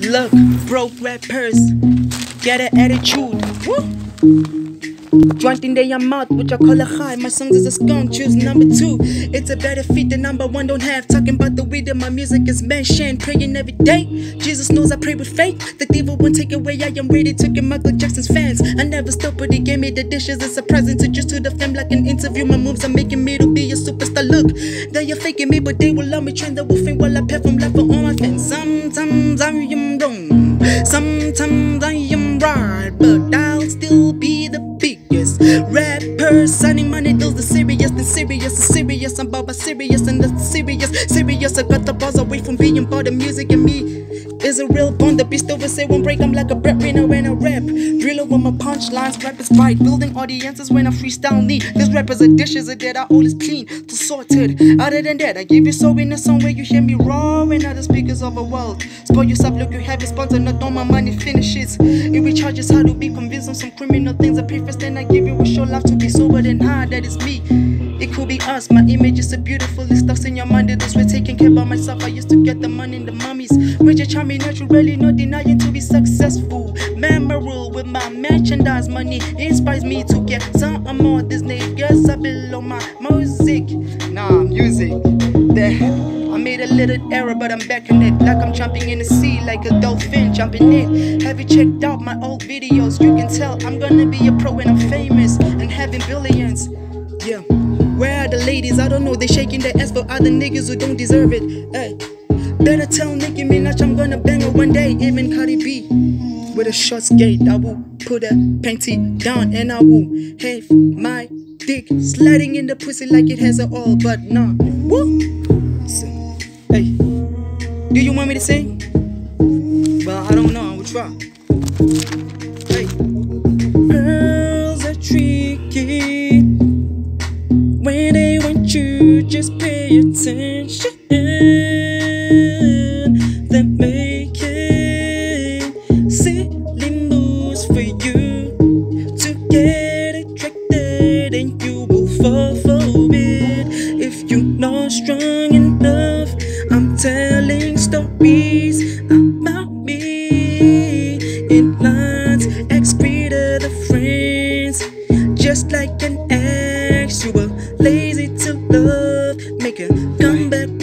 Look, broke rappers, get an attitude. Woo! Joint in their mouth, which I call a high. My songs is a skunk, choose number 2. It's a better feat than number 1 don't have. Talking about the way that my music is mentioned. Praying every day, Jesus knows I pray with faith. The devil won't take away, I am ready to get Michael Jackson's fans. I never stopped, but he gave me the dishes as a present. To just to the fam like an interview. My moves are making me to be a superstar. Look, they are faking me, but they will love me. Trend the wolfing while I perform live for all my fans. Sometimes I am wrong, sometimes I am right, but I'll still be the biggest rapper. Signing money deals, the serious, the serious, the serious. I'm about serious and the serious, serious. I got the bars away from being about the music, and me is a real bond. The beast over say won't break. I'm like a breadwinner when I rap. Driller with my punchlines, rap is right. Building audiences when I freestyle me. These rappers are dishes are dead, I always clean to sorted. Other than that, I give you so in a song where you hear me roaring at the speakers of the world. Spoil yourself, look, you have a sponsor, not all my money finishes. It recharges how to be convinced on some criminal things. I pay first, then I give you a show life to be sober than hard. That is me. It could be us, my image is so beautiful. It stuck in your mind, it was taking care of myself. I used to get the money in the mummies. Which are charming, naturally, not denying to be successful. Memorable with my merchandise money inspires me to get some more. These niggas I below my music. Music. I made a little error, but I'm back in it. Like I'm jumping in the sea, like a dolphin jumping in. Have you checked out my old videos? You can tell I'm gonna be a pro when I'm famous and having billions. Yeah. Where are the ladies? I don't know, they shaking their ass for other niggas who don't deserve it. Hey, better tell Nicki Minaj I'm gonna bang her one day. Even Cardi B with a short skate, I will put a panty down and I will have my dick sliding in the pussy like it has it all. But nah, woo. Hey, do you want me to sing? Well, I don't know, I will try. Hey, girls are tricky. When they want you, just pay attention. They're making silly moves for you to get attracted, and you will fall for it if you're not strong enough. I'm telling stories about me in lines, excrete the friends, just like an ex. You were lazy to love, make a comeback